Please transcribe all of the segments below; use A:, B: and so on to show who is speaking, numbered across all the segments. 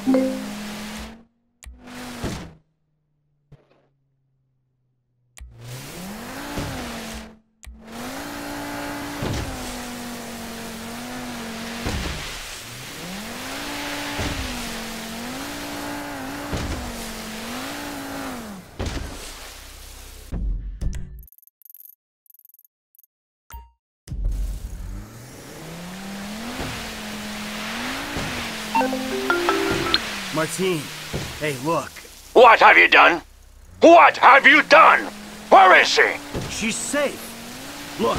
A: Martine, hey, look.
B: What have you done? What have you done? Where is she?
A: She's safe. Look.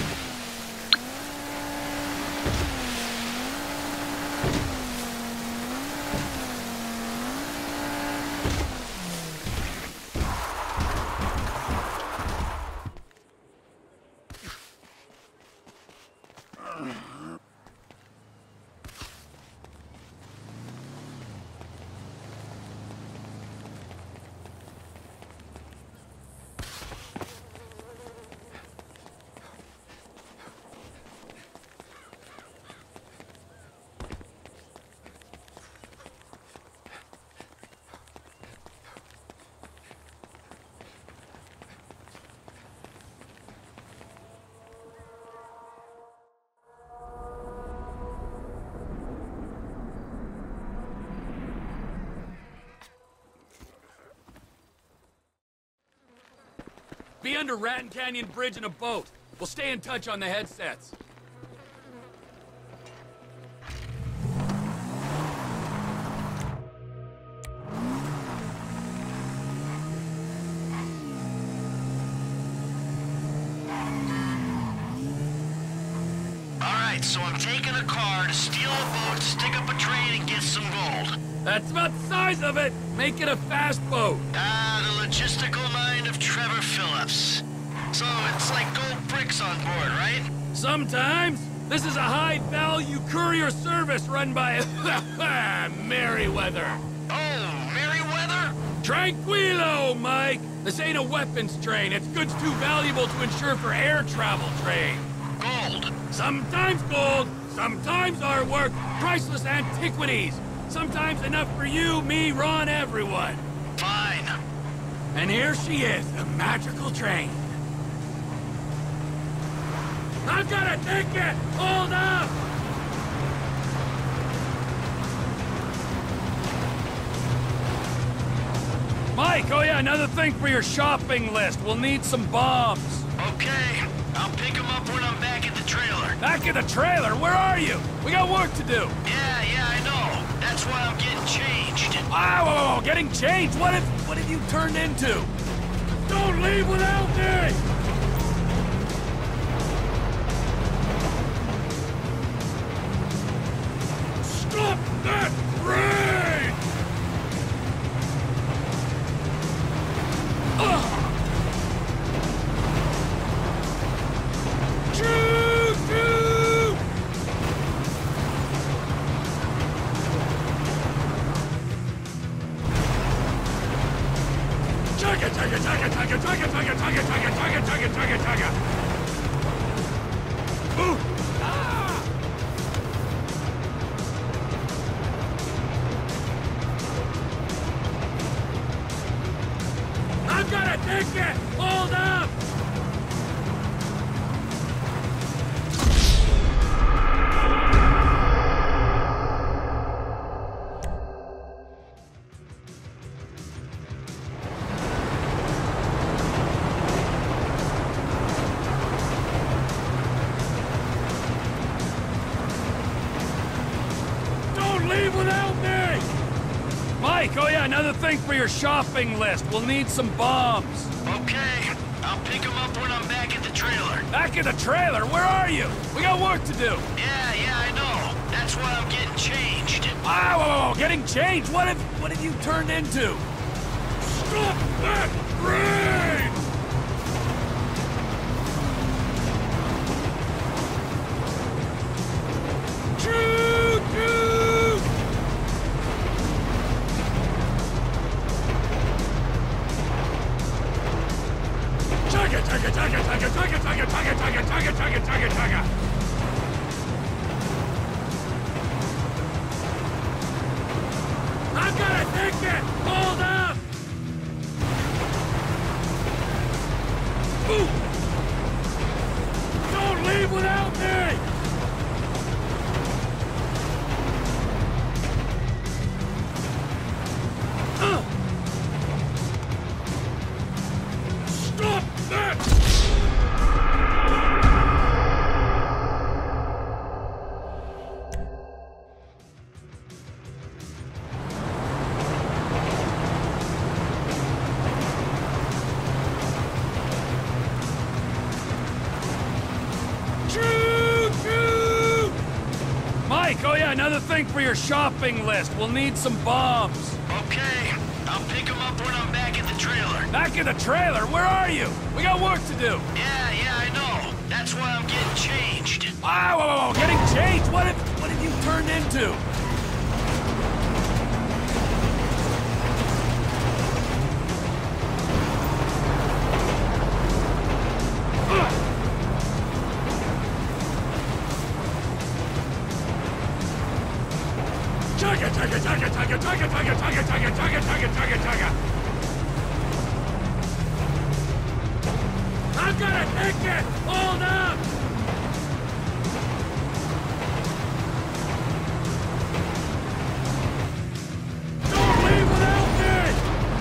C: Be under Raton Canyon Bridge in a boat. We'll stay in touch on the headsets.
D: Alright, so I'm taking a car to steal a boat, stick up a train, and get some gold.
C: That's about the size of it. Make it a fast boat.
D: The logistical mind of Trevor Phillips. So it's like gold bricks on board, right?
C: Sometimes. This is a high-value courier service run by Merryweather.
D: Oh, Merryweather?
C: Tranquilo, Mike. This ain't a weapons train. It's goods too valuable to insure for air travel trade.
D: Gold.
C: Sometimes gold, sometimes artwork, priceless antiquities. Sometimes enough for you, me, Ron, everyone.
D: Fine.
C: And here she is, the magical train. I've got a ticket! Hold up! Mike, oh yeah, another thing for your shopping list. We'll need some bombs.
D: Okay. I'll pick them up when I'm back at the trailer.
C: Back at the trailer? Where are you? We got work to do.
D: Yeah, I know. That's why I'm getting changed.
C: Whoa, getting changed? What have you turned into? Don't leave without me! Stop that train! Choo-choo! Chugga, chugga, chugga, chugga, chugga, chugga, chugga, chugga, chugga, chugga, chugga. Ooh! Ah! I've got a ticket! Hold up! Leave without me! Mike, oh yeah, another thing for your shopping list. We'll need some bombs.
D: Okay. I'll pick them up when I'm back at the trailer.
C: Back at the trailer? Where are you? We got work to do.
D: Yeah, I know. That's why I'm getting changed.
C: Whoa, getting changed? What have you turned into? Stop that train! Choo-choo! Chugga, chugga, chugga, chugga, chugga, chugga, chugga, chugga, chugga, chugga, chugga, chugga. I've another thing for your shopping list. We'll need some bombs.
D: Okay, I'll pick them up when I'm back at the trailer.
C: Back in the trailer? Where are you? We got work to do.
D: Yeah, I know. That's why I'm getting changed.
C: Whoa, getting changed? What have you turned into? I've got a ticket! Hold up! Don't leave without me!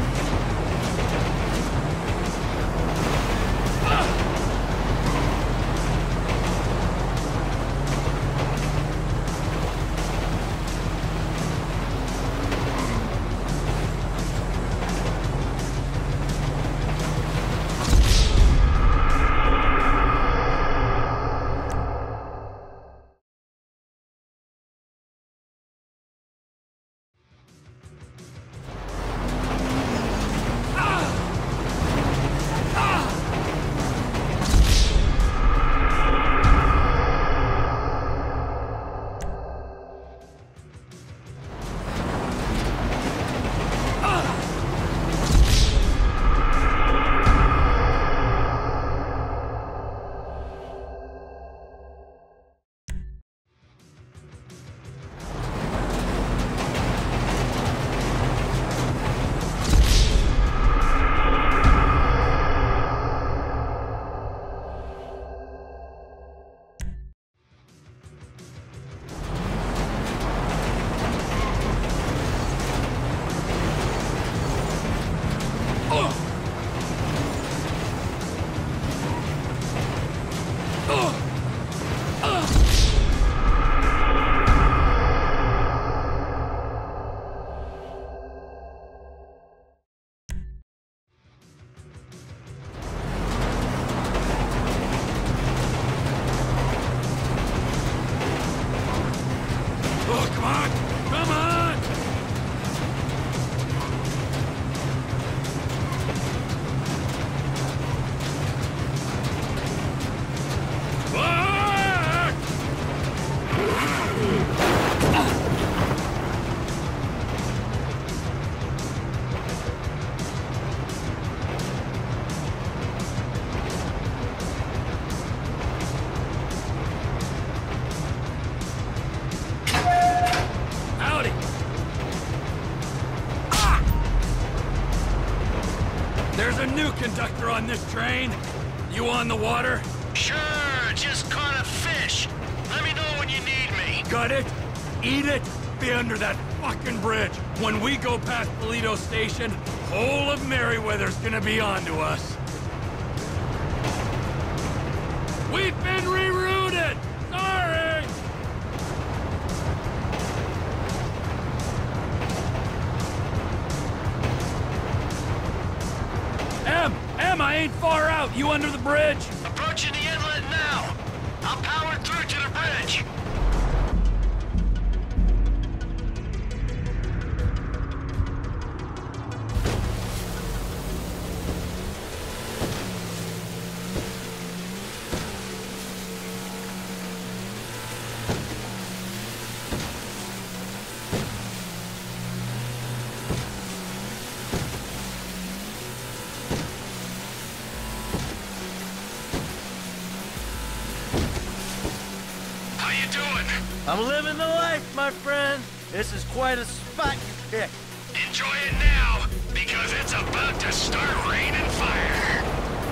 C: There's a new conductor on this train. You on the water?
D: Sure, just caught a fish. Let me know when you need me.
C: Got it? Eat it? Be under that fucking bridge. When we go past Toledo Station, whole of Merryweather's gonna be onto us. We've been rerouted! Sorry! Em, I ain't far out. You under the bridge?
D: Approaching the inlet now. I'll power through to the bridge.
E: I'm living the life, my friend. This is quite a spot you picked.
D: Enjoy it now, because it's about to start raining fire.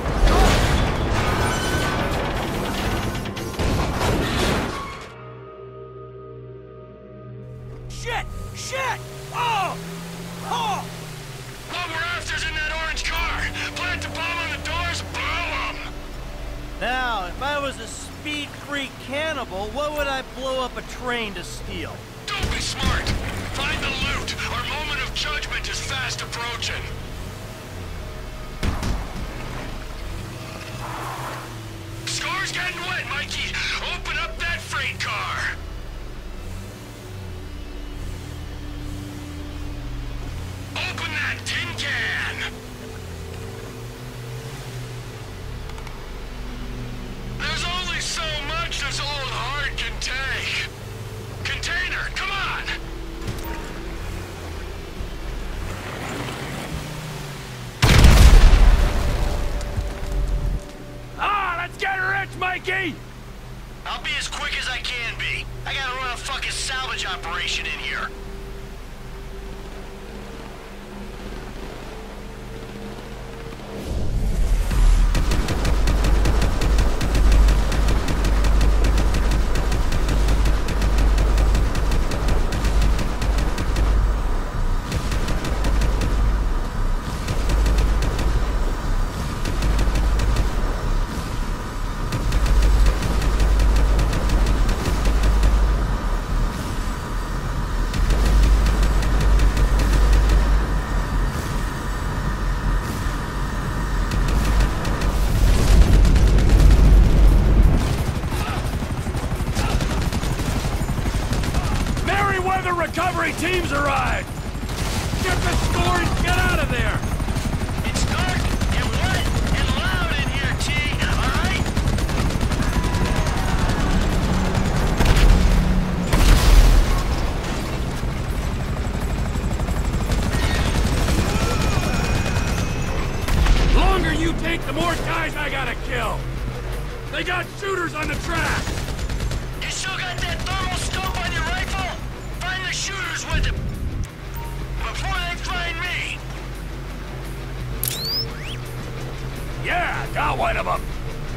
C: Shit! Shit! Oh! Oh!
D: What we're after's in that orange car. Plant the bomb on the doors, blow them.
E: Now, if I was a speed-free cannibal, what would I blow up a train to steal?
D: Don't be smart. Find the loot. Our moment of judgment is fast approaching. Score's getting wet, Mikey. Open up that freight car.
C: monkey!
D: I'll be as quick as I can be. I gotta run a fucking salvage operation in here.
C: Recovery teams arrived! Get the storage, get out of there!
D: It's dark and wet and loud in here, T, alright?
C: The longer you take, the more guys I gotta kill! They got shooters on the track!
D: You still got that thermal scope on your rifle? Find the shooters with him before they find me!
C: Yeah, got one of them!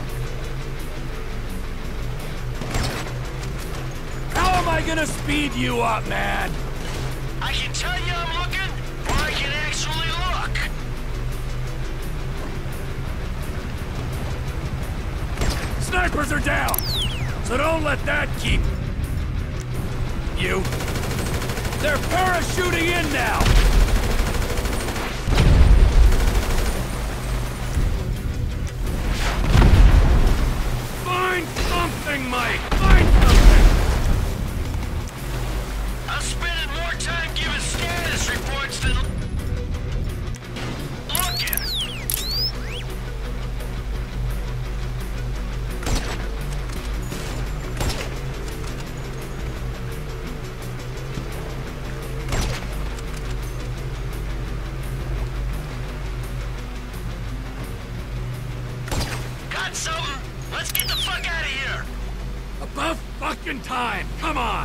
C: How am I gonna speed you up, man?
D: I can tell you I'm looking, or I can actually look!
C: Snipers are down! So don't let that keep... you. They're parachuting in now! Find something, Mike! Find something!
D: I'm spending more time giving status reports than looking! Got something? Let's get the fuck out of here!
C: About fucking time! Come on!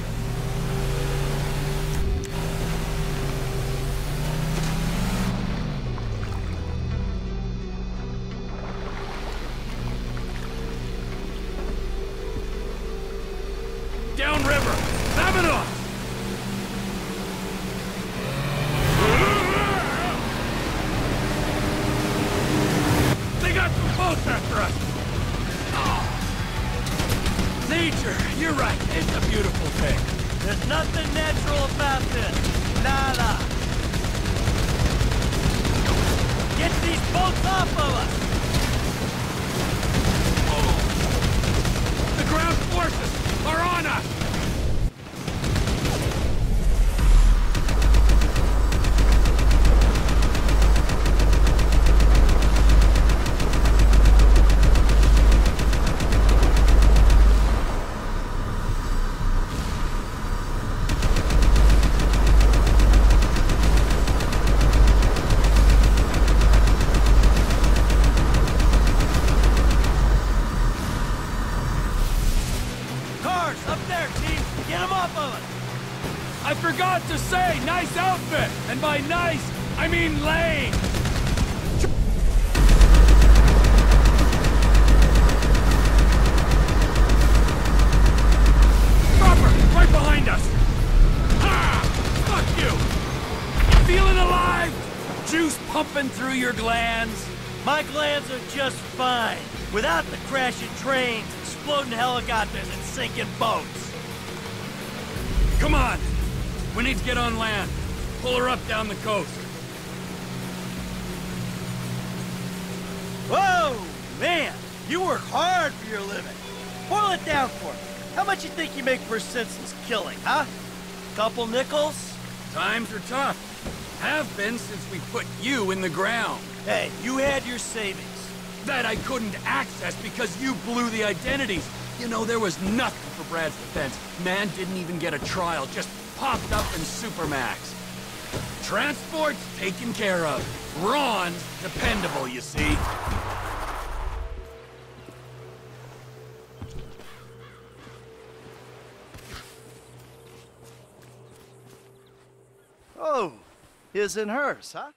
C: Downriver! Vámonos! They got some boats after us! Nature, you're right. It's a beautiful thing.
E: There's nothing natural about this. Nada. Get these boats off of us!
C: The ground forces are on us! I forgot to say, nice outfit! And by nice, I mean lame! Chopper, right behind us! Ha! Fuck you! Feeling alive? Juice pumping through your glands?
E: My glands are just fine, without the crashing trains, exploding helicopters, and sinking boats.
C: Come on! We need to get on land. Pull her up down the coast.
E: Whoa! Man, you work hard for your living. Boil it down for me. How much you think you make for a senseless killing, huh? Couple nickels?
C: Times are tough. Have been since we put you in the ground.
E: Hey, you had your savings.
C: That I couldn't access because you blew the identities. You know, there was nothing for Brad's defense. Man didn't even get a trial, just popped up in Supermax. Transport's taken care of. Ron's dependable, you see.
E: Oh, his and hers, huh?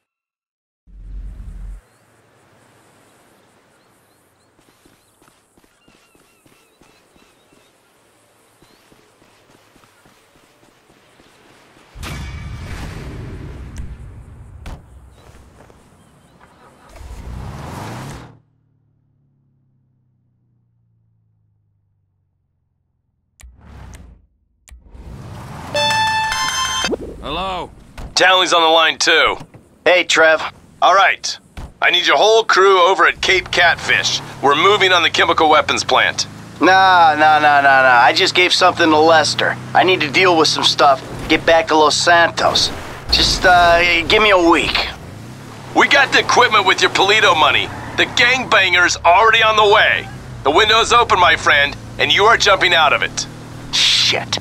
C: Hello?
F: Townley's on the line too.
E: Hey, Trev.
F: All right. I need your whole crew over at Cape Catfish. We're moving on the chemical weapons plant.
E: Nah. I just gave something to Lester. I need to deal with some stuff. Get back to Los Santos. Just, give me a week.
F: We got the equipment with your Polito money. The gangbangers already on the way. The window's open, my friend, and you are jumping out of it.
E: Shit.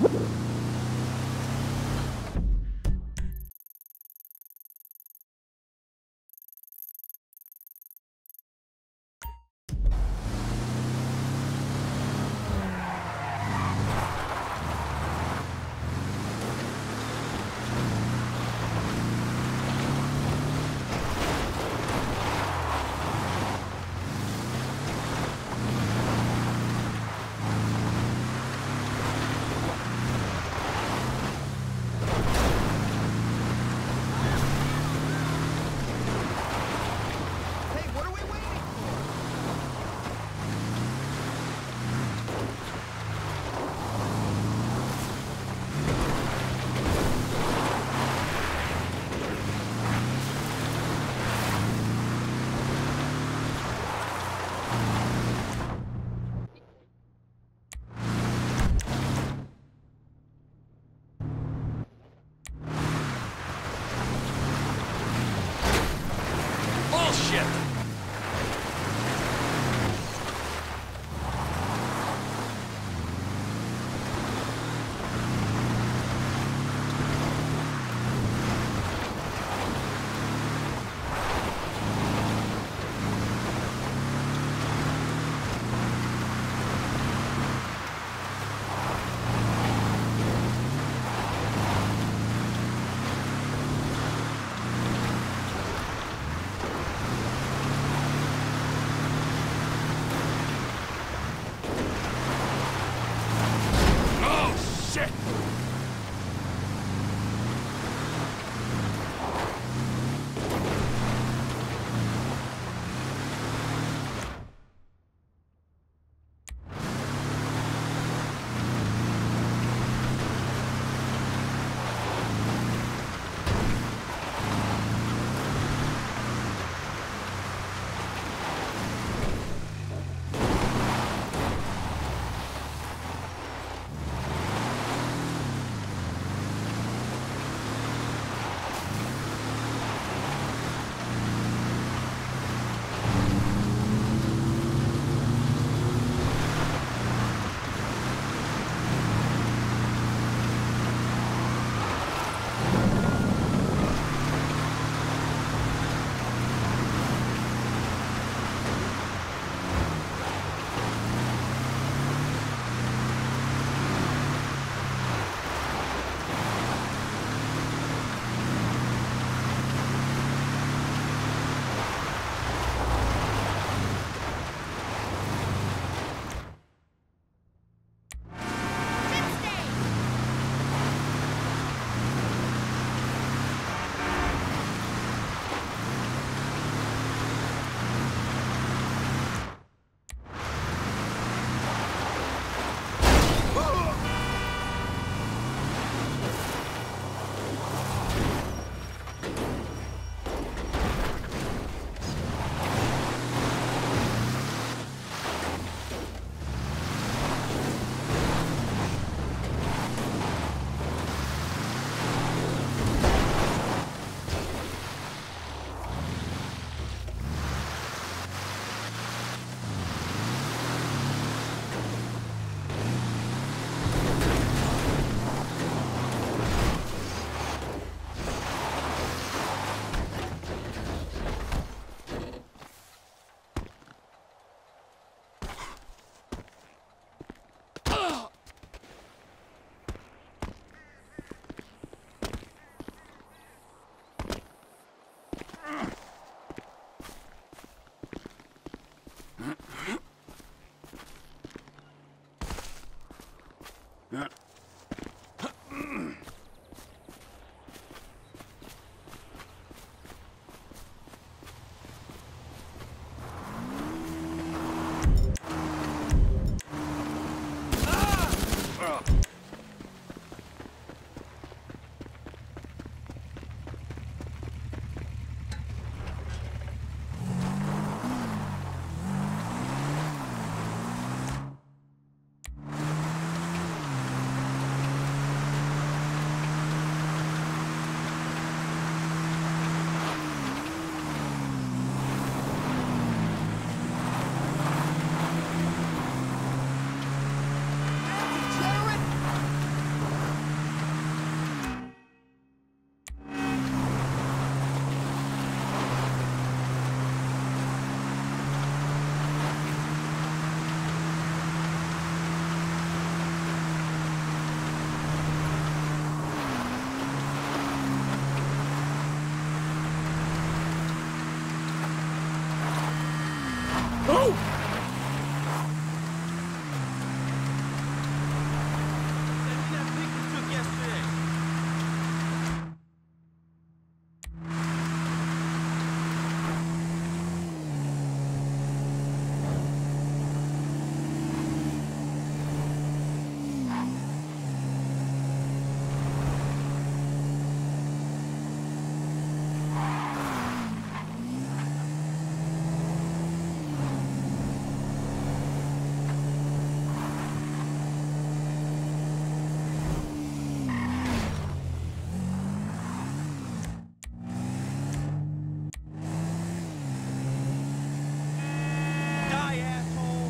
C: Bullshit!
E: That pic you took yesterday. Die, asshole!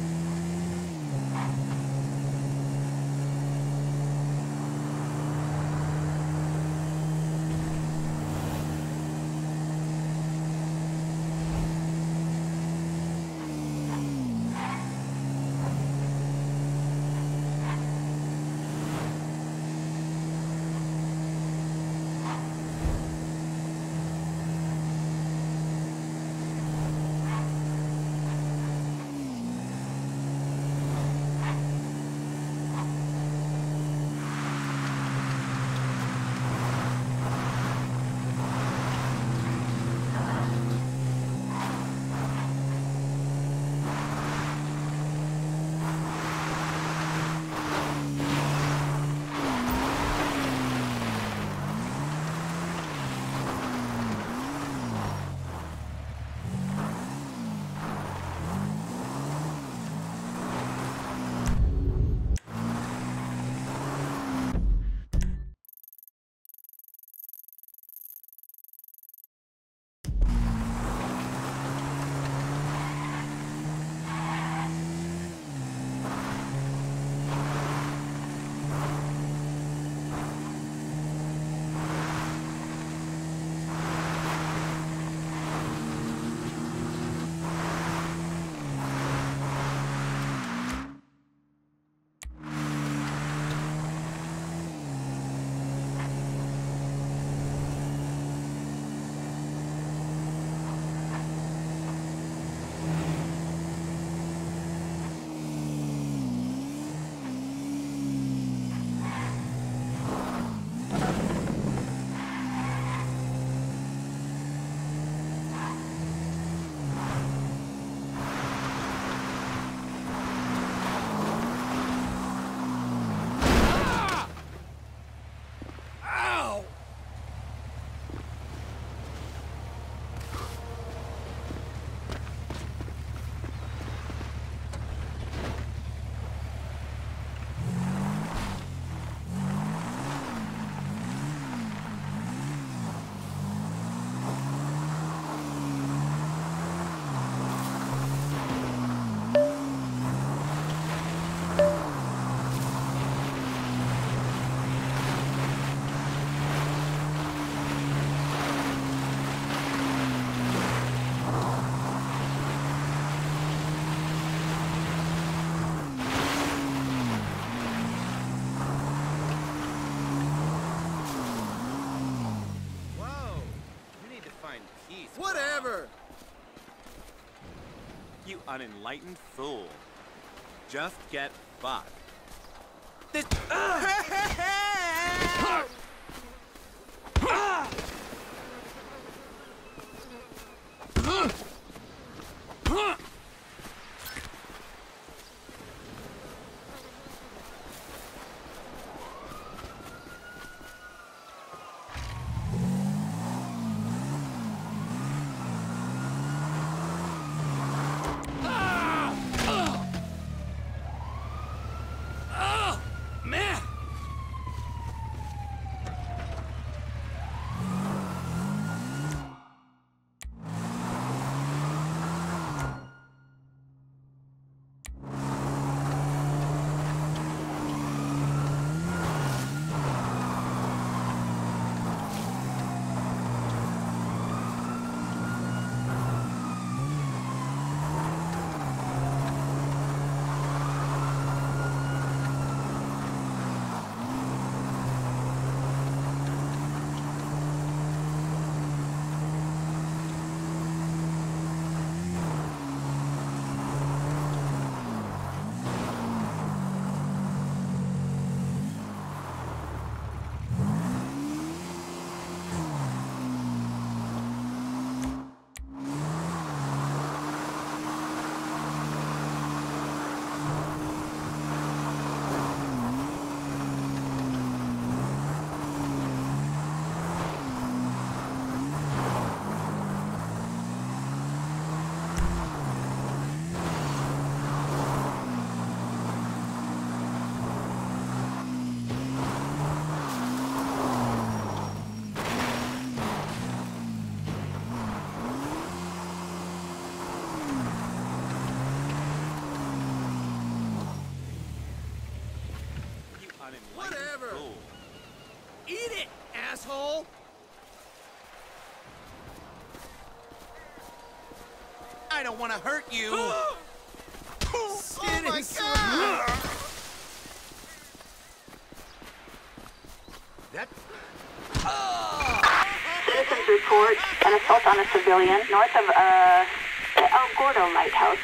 G: Whatever! You unenlightened fool. Just get fucked. This... I don't want to hurt you.
E: Oh my God!
H: Citizens report an assault on a civilian north of El Gordo Lighthouse.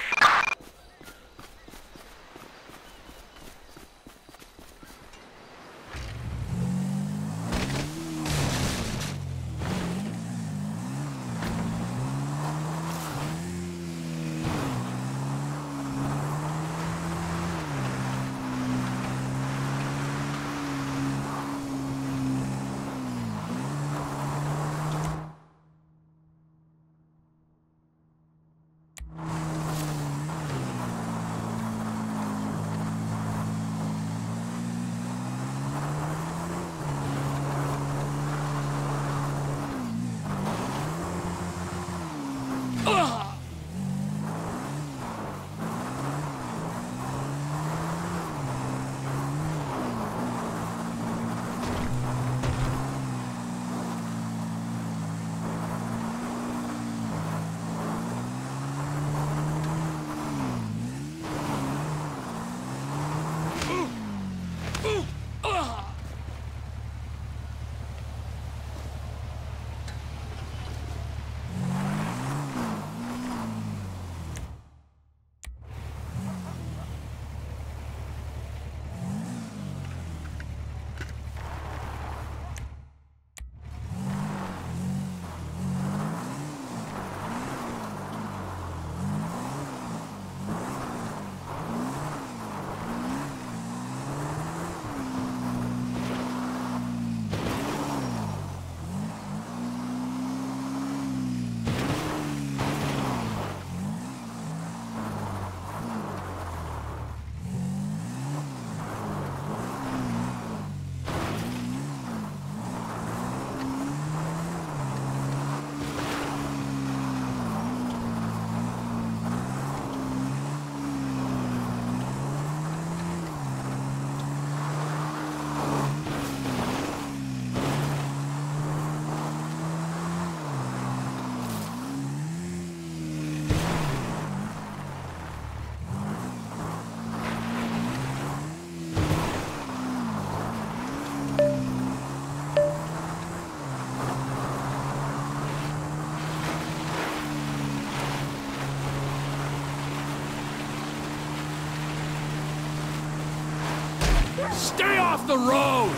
C: Stay off the road!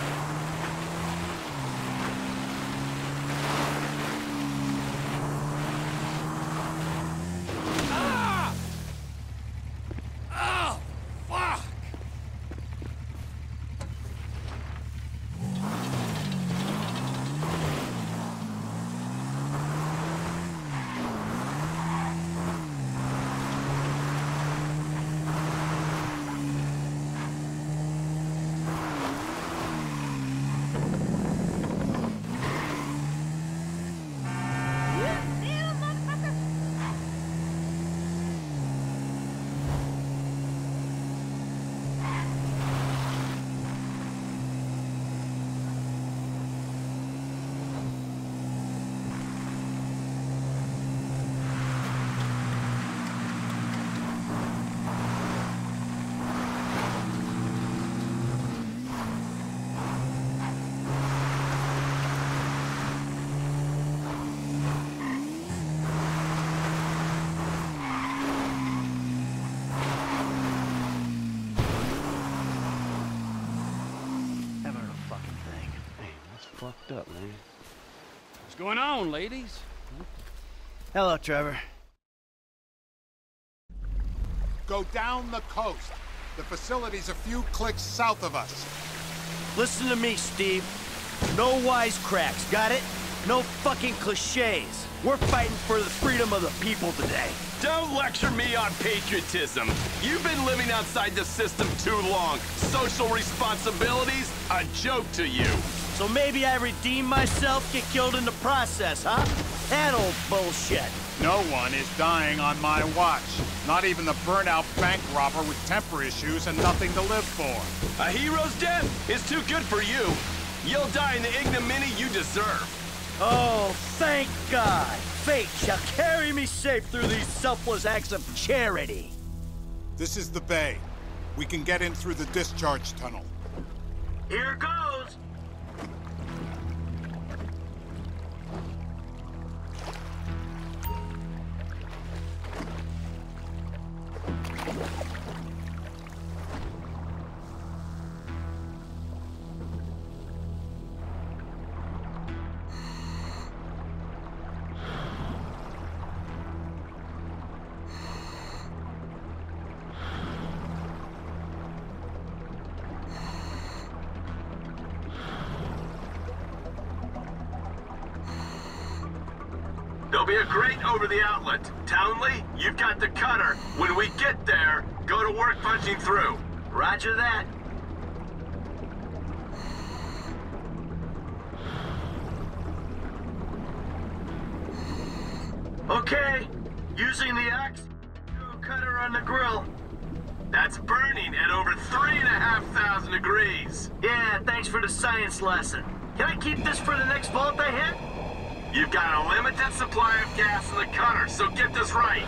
C: Ah! Oh, fuck!
I: Fucked up, man.
C: What's going on, ladies?
E: Hello, Trevor.
J: Go down the coast. The facility's a few clicks south of us.
E: Listen to me, Steve. No wisecracks, got it? No fucking cliches. We're fighting for the freedom of the people today.
F: Don't lecture me on patriotism. You've been living outside the system too long. Social responsibilities, a joke to you.
E: So maybe I redeem myself, get killed in the process, huh? That old bullshit.
J: No one is dying on my watch. Not even the burnout bank robber with temper issues and nothing to live for.
F: A hero's death is too good for you. You'll die in the ignominy you deserve.
E: Oh, thank God. fate shall carry me safe through these selfless acts of charity.
J: This is the bay. We can get in through the discharge tunnel.
E: Here goes!
F: There'll be a grate over the outlet. Townley, you've got the cutter. When we get there, go to work punching through.
E: Roger that. Okay, using the axe cutter on the grill.
F: That's burning at over 3,500 degrees.
E: Yeah, thanks for the science lesson. Can I keep this for the next vault I hit?
F: You've got a limited supply of gas in the cutter, so get this right.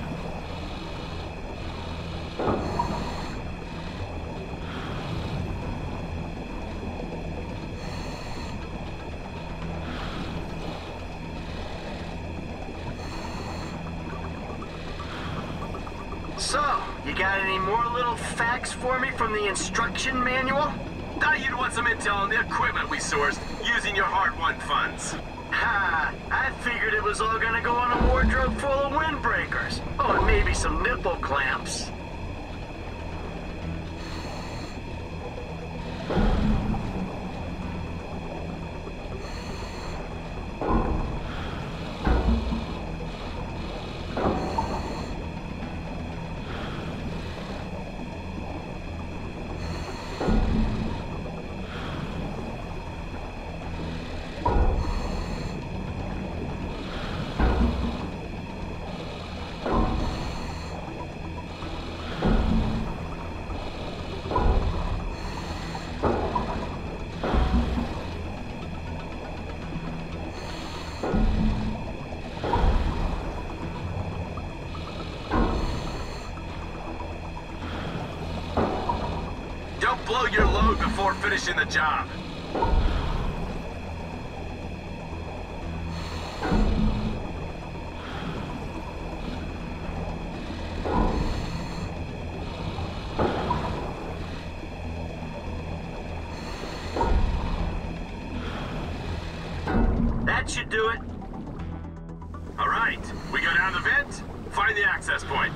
E: So, you got any more little facts for me from the instruction manual?
F: Thought you'd want some intel on the equipment we sourced using your hard-won funds.
E: Ha! I figured it was all gonna go on a wardrobe full of windbreakers. Oh, and maybe some nipple clamps.
F: Don't blow your load before finishing the job.
E: That should do it.
F: All right, we go down the vent, find the access point.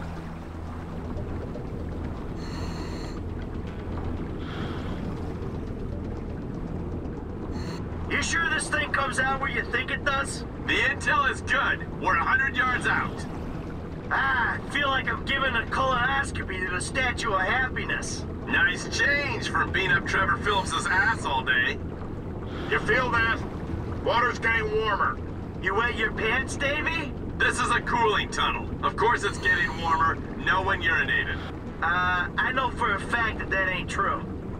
E: You sure this thing comes out where you think it does?
F: The intel is good. We're 100 yards out.
E: Ah, I feel like I'm giving a colonoscopy to the Statue of Happiness.
F: Nice change from beating up Trevor Phillips's ass all day.
B: You feel that? Water's getting warmer.
E: You wet your pants, Davy?
F: This is a cooling tunnel. Of course it's getting warmer. No one urinated.
E: I know for a fact that that ain't true.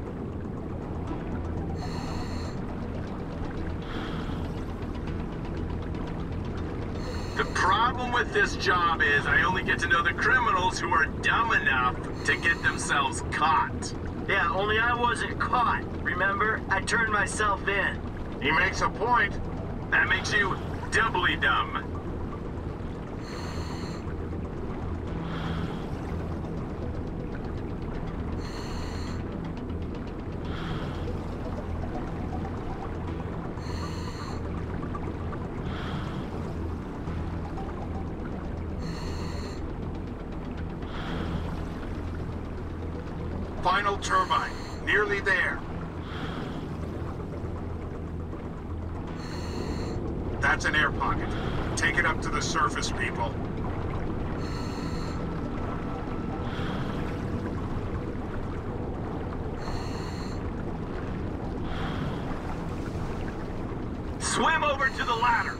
F: The problem with this job is I only get to know the criminals who are dumb enough to get themselves caught.
E: Yeah, only I wasn't caught, remember? I turned myself in.
B: He makes a point.
F: That makes you doubly dumb.
B: Final turbine. Nearly there. That's an air pocket. Take it up to the surface, people.
F: Swim over to the ladder.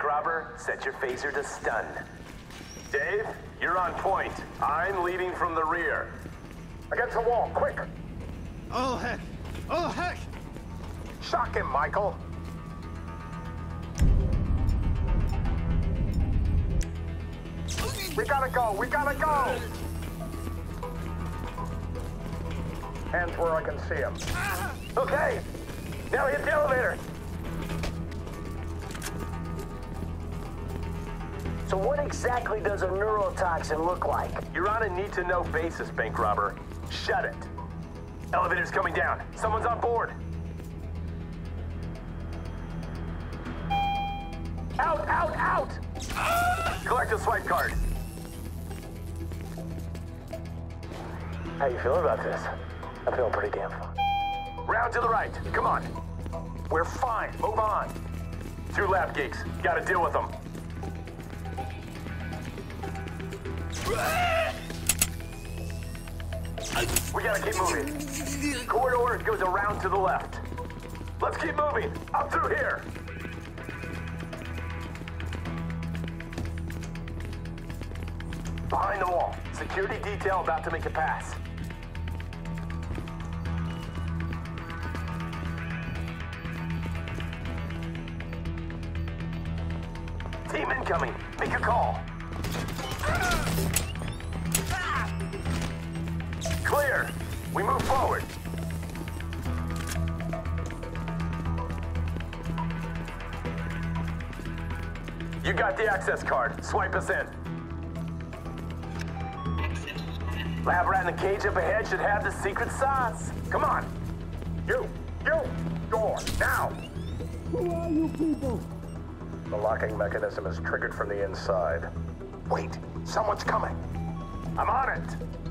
F: robber, set your phaser to stun. Dave, you're on point. I'm leading from the rear. Against the wall, quick!
J: Oh, heck! Oh, heck!
F: Shock him, Michael! We gotta go! We gotta go! Hands where I can see him. Okay! Now hit the elevator! So what exactly does a neurotoxin look like? You're on a need-to-know basis, bank robber. Shut it. Elevator's coming down. Someone's on board. Out, out, out! Collect a swipe card. How you feeling about this? I'm feeling pretty damn fine. Round to the right. Come on. We're fine. Move on. 2 lab geeks. Gotta deal with them. We gotta keep moving. Corridor goes around to the left. Let's keep moving. Up through here. Behind the wall. Security detail about to make a pass. Team incoming. Make a call. Clear. We move forward. You got the access card. Swipe us in. Lab rat in the cage up ahead should have the secret sauce. Come on. You. Door. Now.
K: Who are you people?
F: The locking mechanism is triggered from the inside. Wait. Someone's coming. I'm on it.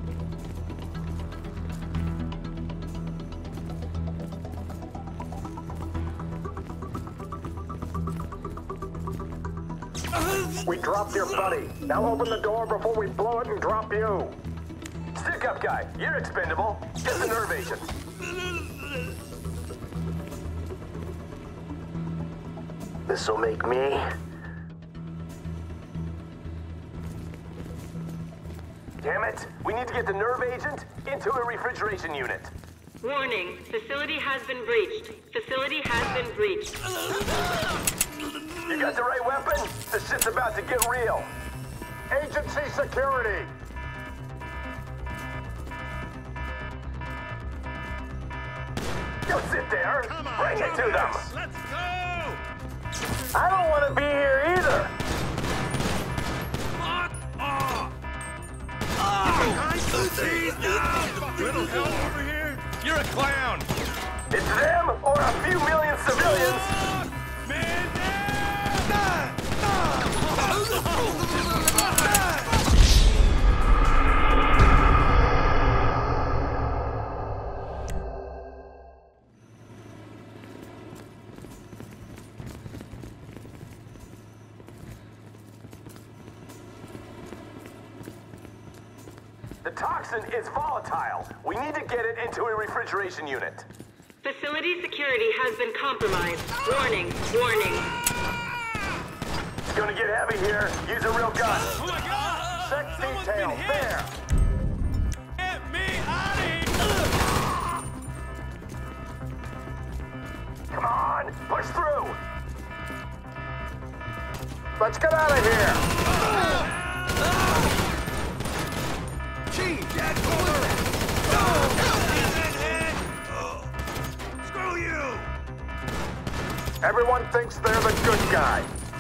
F: We dropped your buddy. Now open the door before we blow it and drop you. Stick up, guy. You're expendable. Get the nerve agent. This'll make me. Damn it. We need to get the nerve agent into a refrigeration unit.
H: Warning, facility has been breached. Facility has been breached.
F: You got the right weapon? This shit's about to get real. Agency security. Go sit there. Bring it to them.
J: Let's go!
F: I don't want to be here either.
C: Fuck off!
J: Little hell over here!
C: You're a clown!
F: It's them or a few million civilians.
C: Man down!
F: The toxin is volatile. We need to get it into a refrigeration unit.
H: Facility security has been compromised. Warning.
F: It's gonna get heavy here. Use a real gun.
C: Oh my god!
F: Sex
C: Someone's
F: detail,
C: been hit.
F: there.
C: Get me out of here!
F: Come on, push through. Let's get out of here.
C: Gee, get over! Screw you!
F: Everyone thinks they're the good guy.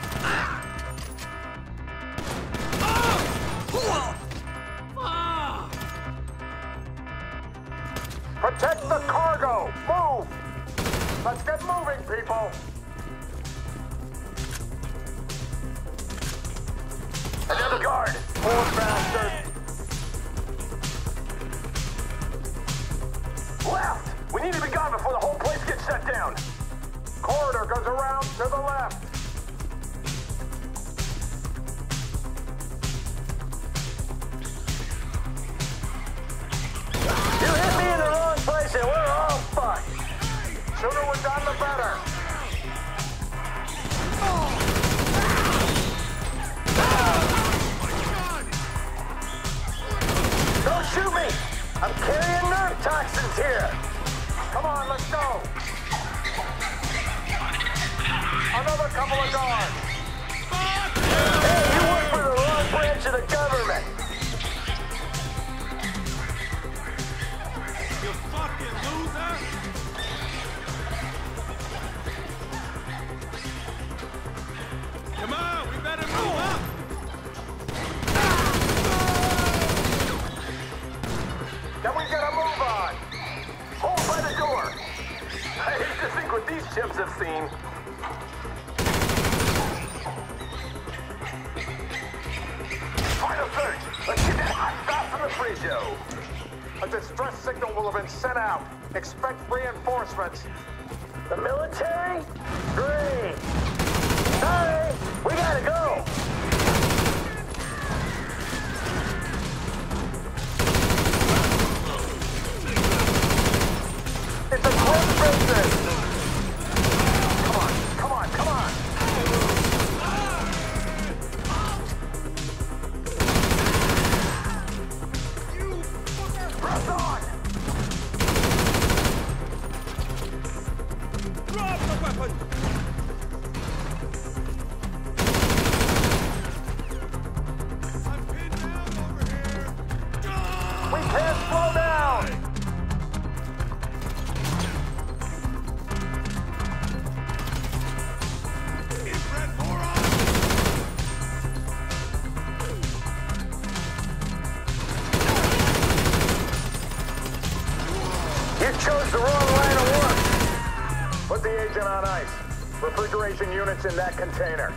F: Protect the cargo! Move! Let's get moving, people! Another guard! Poor bastard! Left! We need to be gone before the whole place gets shut down! Corridor goes around to the left! You hit me in the wrong place and we're all fucked! Sooner we're done, the better! show. A distress signal will have been sent out. Expect reinforcements. The military? Great! Sorry, we gotta go! It's a quick business! Come on, come on, come on! Press on!
E: Drop the weapon! I'm pinned down over here!
F: We can't slow down! You chose the wrong line of work! Put the agent on ice. Refrigeration units in that container.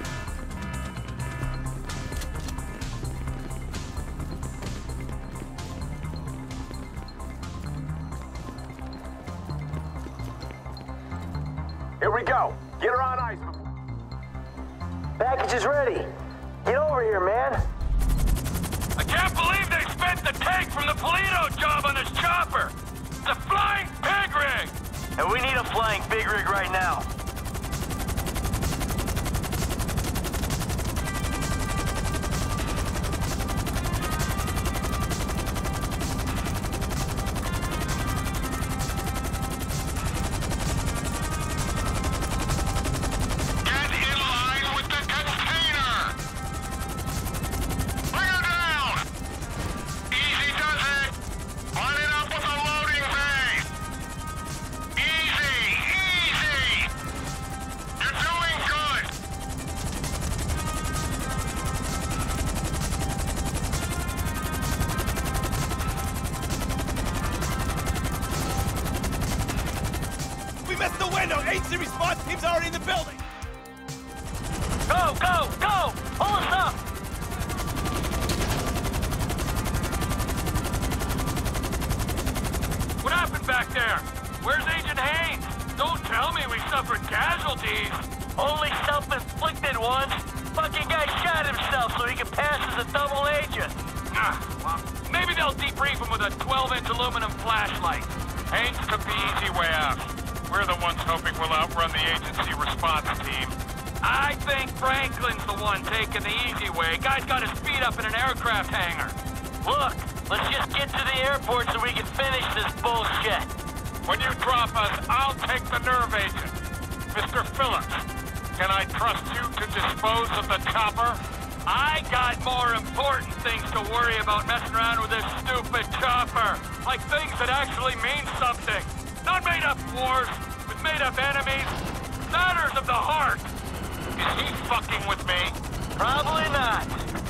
F: Here we go. Get her on ice. Package is ready. Get over here, man.
D: I can't believe they spent the tank from the Polito job on this chopper. It's a flying pig rig. And we need a flying pig rig right now.
E: Agency response team's already in the building!
D: Go, go, go! Pull us up! What happened back there? Where's Agent Haynes? Don't tell me we suffered casualties. Only self-inflicted ones. Fucking guy shot himself so he could pass as a double agent. Well, maybe they'll debrief him with a 12-inch aluminum flashlight. Haynes took the easy way out. We're the ones hoping we'll outrun the agency response team. I think Franklin's the one taking the easy way. Guy's got his feet up in an aircraft hangar. Look, let's just get to the airport so we can finish this bullshit. When you drop us, I'll take the nerve agent. Mr. Phillips, can I trust you to dispose of the chopper? I got more important things to worry about messing around with this stupid chopper. Like things that actually mean something. Not made-up wars with made-up enemies. Matters of the heart. Is he fucking with me? Probably not.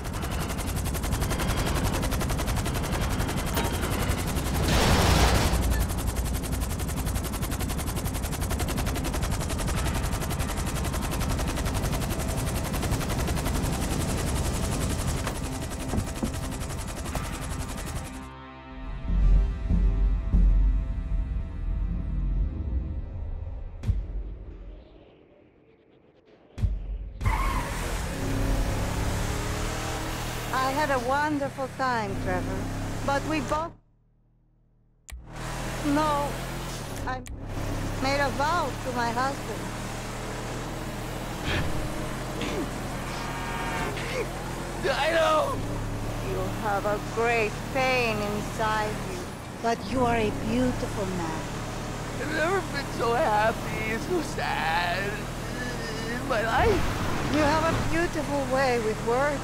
L: I had a wonderful time, Trevor. But we both... No, I made a vow to my husband.
M: I know!
L: You have a great pain inside you, but you are a beautiful man.
M: I've never been so happy and so sad in my life.
L: You have a beautiful way with words.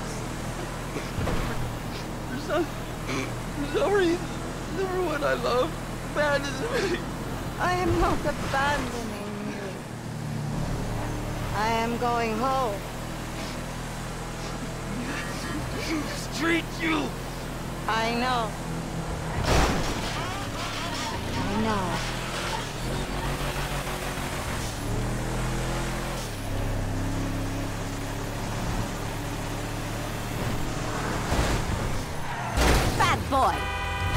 M: For some reason, everyone I love abandons me.
L: I am not abandoning you. I am going home.
M: Treat you!
L: I know. I know.
N: Bad boy.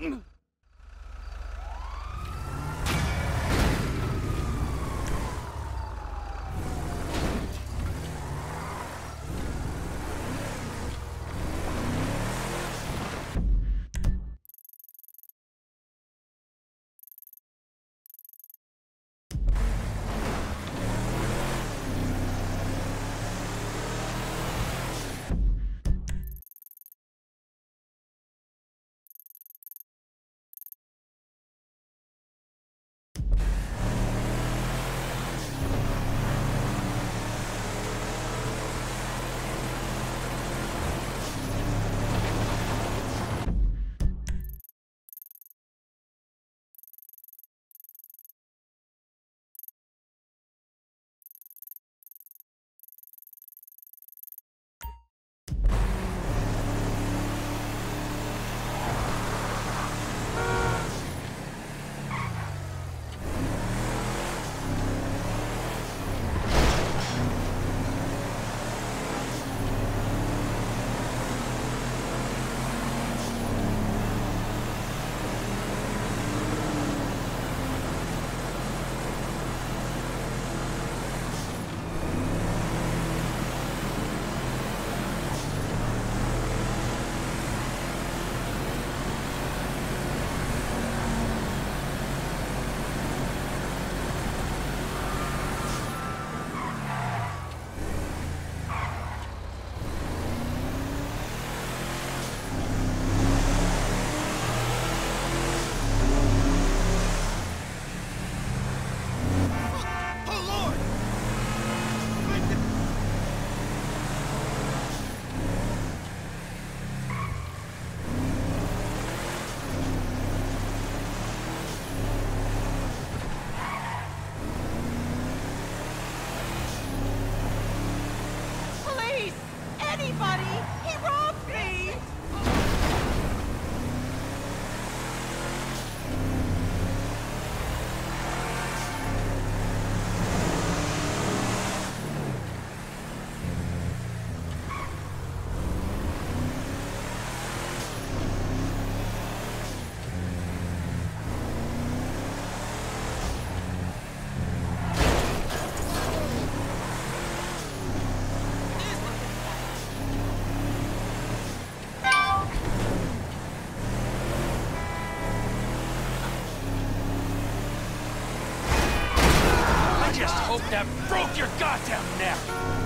C: hope that broke your goddamn neck!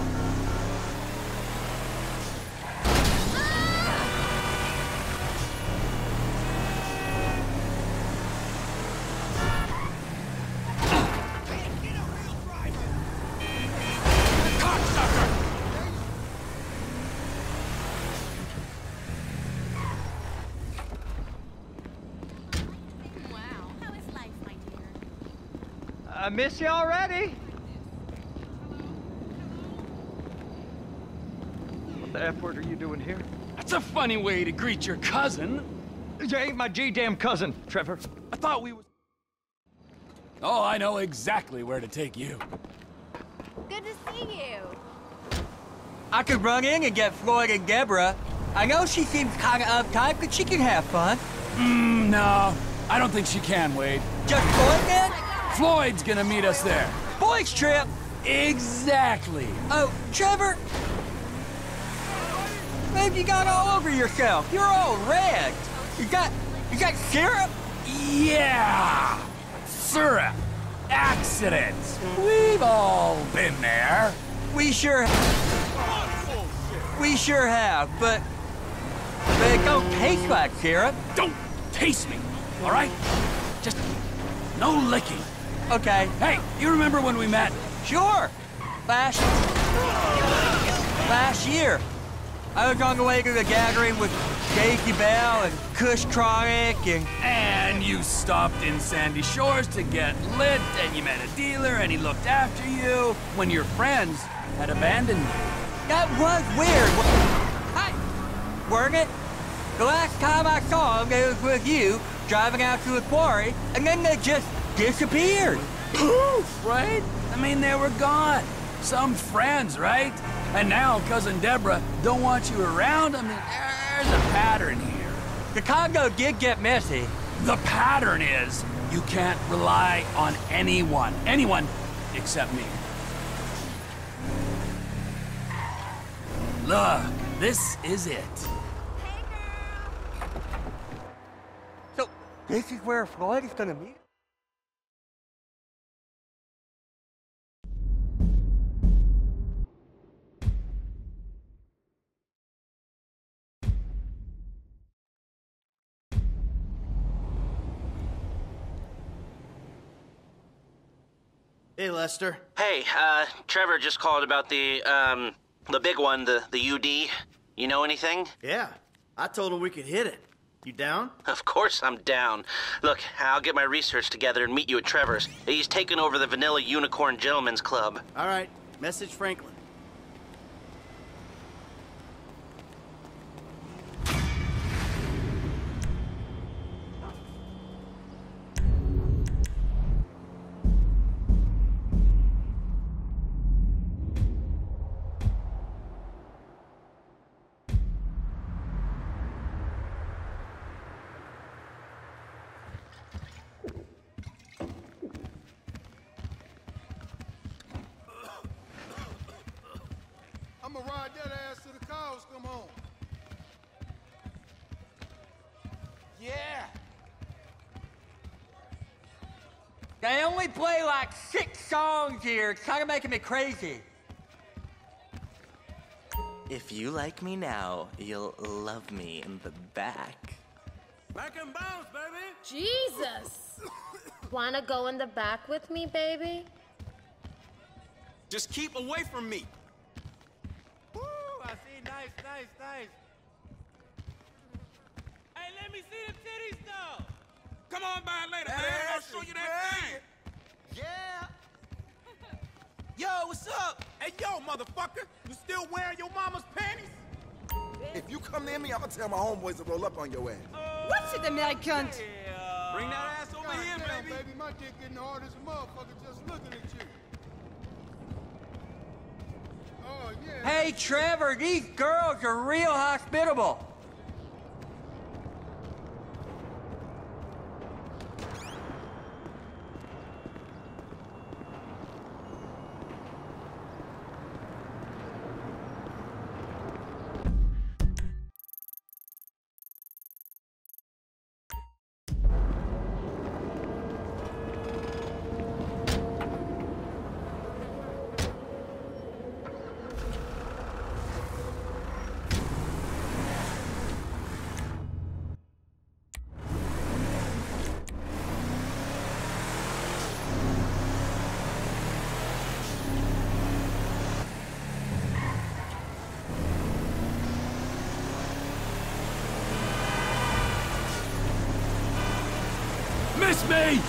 N: I miss you already. What the F word are you doing here?
C: That's a funny way to greet your cousin.
N: You ain't my G-damn cousin, Trevor.
C: I thought we was... Oh, I know exactly where to take you.
O: Good to see you.
M: I could run in and get Floyd and Deborah. I know she seems kind of uptight, but she can have fun.
C: No. I don't think she can, Wade.
M: Just Floyd then?
C: Floyd's gonna meet us there.
M: Boys trip!
C: Exactly.
M: Oh, Trevor! Man, you got all over yourself. You're all red. You got syrup?
C: Yeah! Syrup. Accidents. We've all been there.
M: We sure have, but it don't taste like syrup.
C: Don't taste me, all right? Just no licking.
M: Okay.
C: Hey, you remember when we met?
M: Sure. Last year. I was on the way to the gathering with Casey Bell and Kush Tronic
C: And you stopped in Sandy Shores to get lit, and you met a dealer, and he looked after you when your friends had abandoned you.
M: That was weird. Hi. Weren't it? The last time I saw them, they was with you, driving out to the quarry, and then they just disappeared.
C: Poof, right? I mean, they were gone. Some friends, right? And now Cousin Deborah don't want you around. I mean, there's a pattern here.
M: The Congo did get messy.
C: The pattern is you can't rely on anyone. Anyone except me. Look, this is it.
M: So, this is where Floyd is gonna meet?
E: Hey, Lester.
P: Hey, Trevor just called about the big one, the UD. You know anything?
E: Yeah, I told him we could hit it. You down?
P: Of course I'm down. Look, I'll get my research together and meet you at Trevor's. He's taken over the Vanilla Unicorn Gentlemen's Club.
E: All right, message Franklin.
Q: I'ma ride that ass to the cows come home.
M: Yeah. They only play like 6 songs here. It's kind of making me crazy.
R: If you like me now, you'll love me in the back.
D: Back and bounce, baby.
O: Jesus. Wanna go in the back with me, baby?
G: Just keep away from me.
D: Woo, I see. Nice. Hey, let me see the titties, though.
G: Come on by later, man. I'll show you that thing.
D: Yeah.
J: Yo, what's up? Hey, yo, motherfucker. You still wearing your mama's panties?
Q: If you come near me, I'ma tell my homeboys to roll up on your ass.
L: What's it, American?
G: Bring that ass over here,
Q: Damn,
G: baby.
Q: My dick getting hard as a motherfucker just looking at you. Oh, yeah.
M: Hey, Trevor, these girls are real hospitable.
C: Miss me!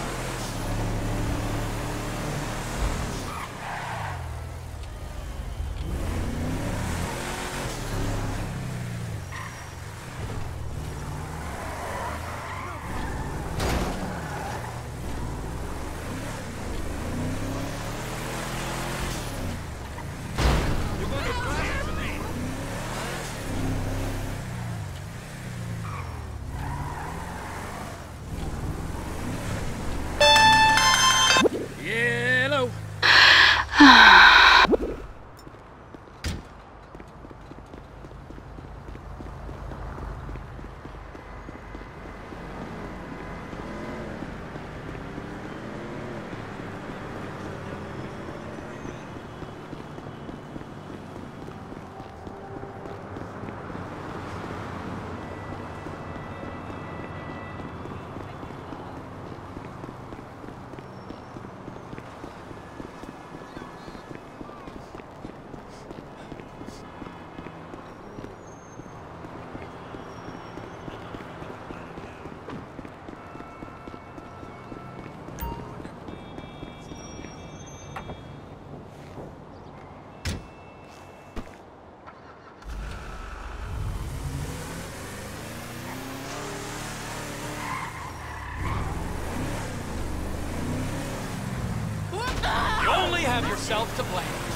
C: You only have yourself to blame.